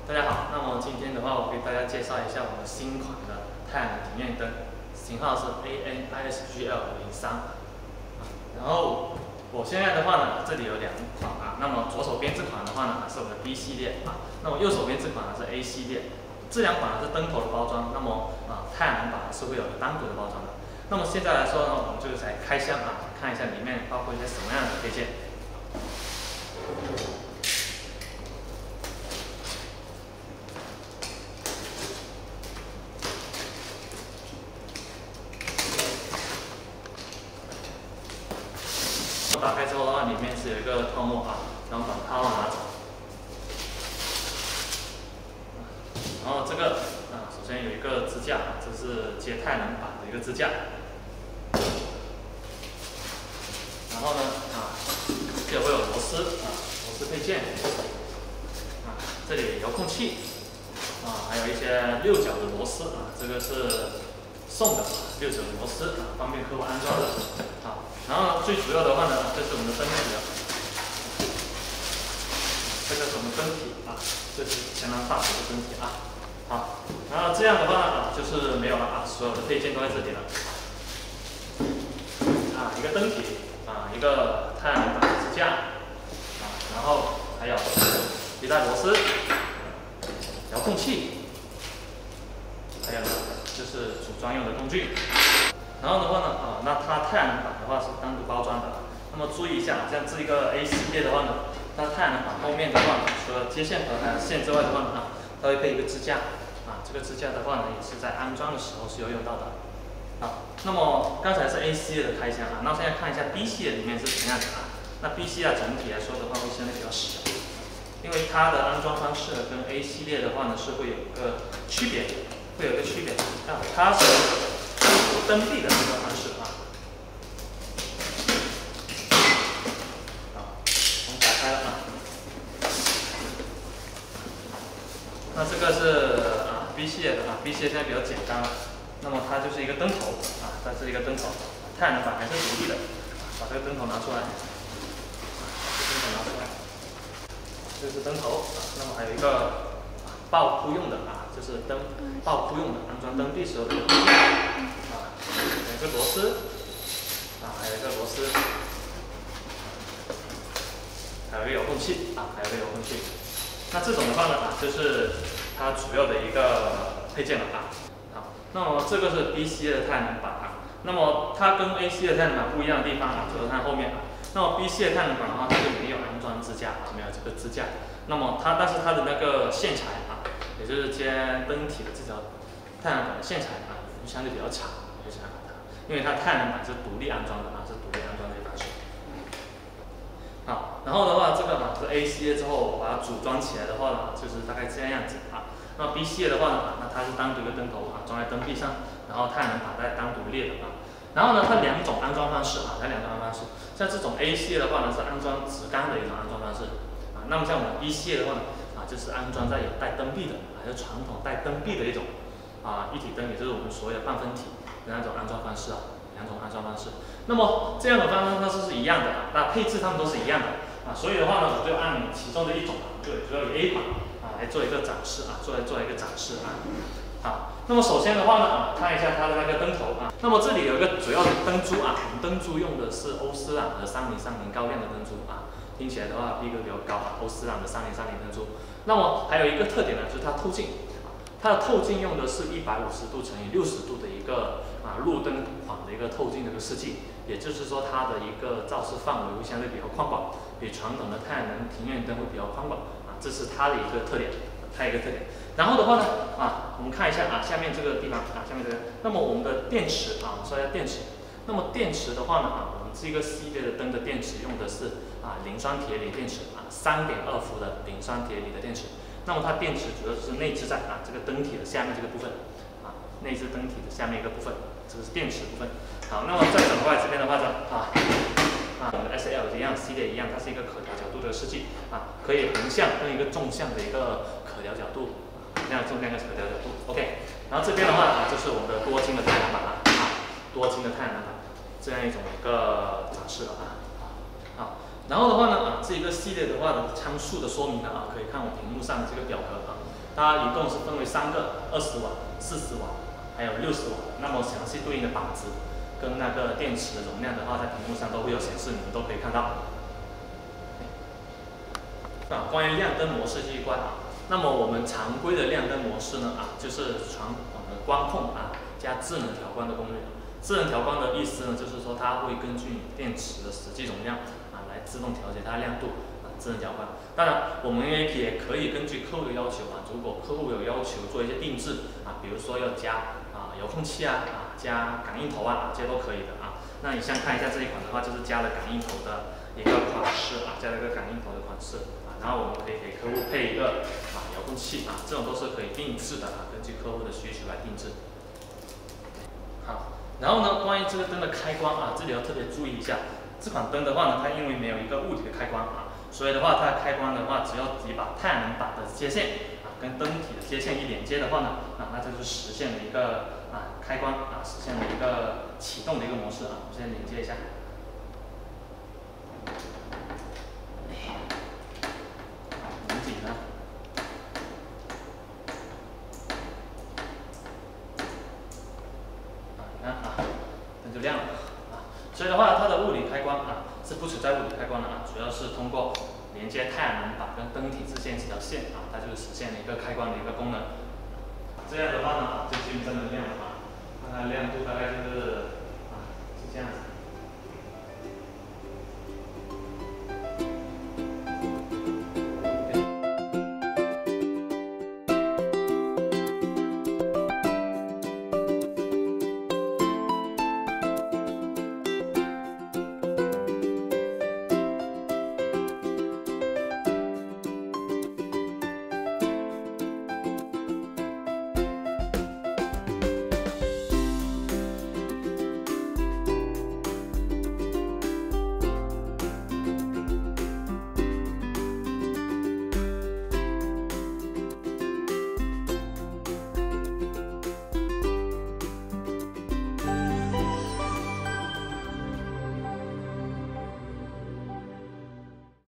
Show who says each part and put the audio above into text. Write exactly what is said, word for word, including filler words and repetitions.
Speaker 1: 大家好，那么今天的话，我给大家介绍一下我们新款的太阳能庭院灯，型号是 A N I S G L 零三。然后我现在的话呢，这里有两款啊。那么左手边这款的话呢，是我们的 B 系列啊。那么右手边这款呢是 A 系列。这两款呢是灯头的包装，那么啊太阳能板是会有单独的包装的。那么现在来说呢，我们就是来开箱啊，看一下里面包括一些什么样的配件。 打开之后的话，里面是有一个泡沫啊，然后把泡沫拿走。然后这个啊，首先有一个支架，这是接太阳能板的一个支架。然后呢啊，这会有螺丝啊，螺丝配件啊，这里遥控器啊，还有一些六角的螺丝啊，这个是送的六角螺丝啊，方便客户安装的啊。 然后最主要的话呢，这是我们的灯体了，这个是我们灯体啊，这是相当大的一个灯体啊。好，然后这样的话啊，就是没有了啊，所有的配件都在这里了。啊，一个灯体啊，一个太阳能板的支架啊，然后还有一带螺丝、遥控器，还有呢就是组装用的工具。 然后的话呢，啊，那它太阳能板的话是单独包装的。那么注意一下，像这个 A 系列的话呢，它太阳能板后面的话，除了接线和还有线之外的话呢，啊，它会配一个支架。啊，这个支架的话呢，也是在安装的时候是要用到的。好，那么刚才是 A 系列的开箱啊，那现在看一下 B 系列里面是怎样的啊？那 B 系列整体来说的话会相对比较小，因为它的安装方式跟 A 系列的话呢是会有一个区别，会有一个区别啊，它是 灯壁的安装方式啊，好，我们打开了啊。那这个是啊 B 系列的啊 ，B 系列现在比较简单了。那么它就是一个灯头啊，它是一个灯头，太阳能板还是独立的。把这个灯头拿出来，把这个灯头拿出来，这是灯头啊。那么还有一个爆铺用的啊，就是灯爆铺用的，安装灯壁时候的部件啊。 有一个螺丝啊，还有一个螺丝，还有一个遥控器啊，还有一个遥控器。那这种的话呢啊，就是它主要的一个配件了啊。好，那么这个是 B 系列的太阳能板啊。那么它跟 A 系列的太阳能板不一样的地方啊，就是看后面啊。那么 B 系列太阳能板的话，它就没有安装支架啊，没有这个支架。那么它但是它的那个线材啊，也就是接灯体的这条太阳能板的线材啊，相对比较长，就想把它。 因为它太阳能板是独立安装的啊，是独立安装的一把手。好，然后的话，这个啊是 A 系列之后，我把它组装起来的话呢，就是大概这样子啊。那 B 系列的话呢，那它是单独一个灯头啊，装在灯壁上，然后太阳能板再单独列的啊。然后呢，它两种安装方式啊，它两种安装方式。像这种 A 系列的话呢，是安装直杆的一种安装方式啊。那么像我们 B 系列的话呢，啊就是安装在有带灯壁的，还是传统带灯壁的一种啊一体灯，也就是我们所谓的半分体。 两种安装方式啊，两种安装方式。那么这样的安装方式是一样的啊，那配置它们都是一样的啊。所以的话呢，我就按其中的一种啊，就主要以 A 款啊来做一个展示啊，做来做一个展示啊。好，那么首先的话呢啊，看一下它的那个灯头啊。那么这里有一个主要的灯珠啊，我们灯珠用的是欧司朗的三零三零高亮的灯珠啊，听起来的话逼格比较高啊，欧司朗的三零三零灯珠。那么还有一个特点呢，就是它透镜。 它的透镜用的是一百五十度乘以六十度的一个啊路灯款的一个透镜的一个设计，也就是说它的一个照射范围会相对比较宽广，比传统的太阳能庭院灯会比较宽广啊，这是它的一个特点，它一个特点。然后的话呢啊，我们看一下啊下面这个地方啊下面这个，那么我们的电池啊，我们说一下电池。那么电池的话呢啊，我们这个系列的灯的电池用的是啊磷酸铁锂电池啊，三点二伏的磷酸铁锂的电池。 那么它电池主要是内置在啊这个灯体的下面这个部分，啊内置灯体的下面一个部分，这个是电池部分。好，那么再转过来这边的话呢，啊啊我们的 S L 一样系列一样，它是一个可调角度的设计啊，可以横向跟一个纵向的一个可调角度，横向纵向一个可调角度。OK， 然后这边的话啊，就是我们的多晶的太阳能板了啊，多晶的太阳能板这样一种一个展示了啊。好， 然后的话呢啊，这一个系列的话的参数的说明呢啊，可以看我屏幕上的这个表格啊，它一共是分为三个，二十瓦、四十瓦，还有六十瓦。那么详细对应的靶值跟那个电池的容量的话，在屏幕上都会有显示，你们都可以看到。啊，关于亮灯模式这一块啊，那么我们常规的亮灯模式呢啊，就是传统的光控啊加智能调光的功能。智能调光的意思呢，就是说它会根据你电池的实际容量啊来自动调节它的亮度啊，智能调光。当然，我们也也可以根据客户的要求啊，如果客户有要求做一些定制啊，比如说要加啊遥控器啊啊加感应头啊，这些都可以的啊。那你先看一下这一款的话，就是加了感应头的一个款式啊，加了一个感应头的款式啊，然后我们可以给客户配一个啊遥控器啊，这种都是可以定制的啊，根据客户的需求来定制。好，然后呢，关于这个灯的开关啊，这里要特别注意一下，这款灯的话呢，它因为没有一个物理的开关啊，所以的话，它的开关的话，只要你把太阳能板的接线啊跟灯体的接线一连接的话呢，啊，那就是实现了一个啊开关啊，实现了一个启动的一个模式啊，我们先连接一下。很紧张。啊，你看啊，灯就亮了啊。所以的话，它的物理开关啊是不存在物理开关的啊，主要是通过连接太阳能板跟灯体之间这条线啊，它就实现了一个开关的一个功能。这样的话呢，就基本上能亮了啊，看它亮度大概就是啊是这样子。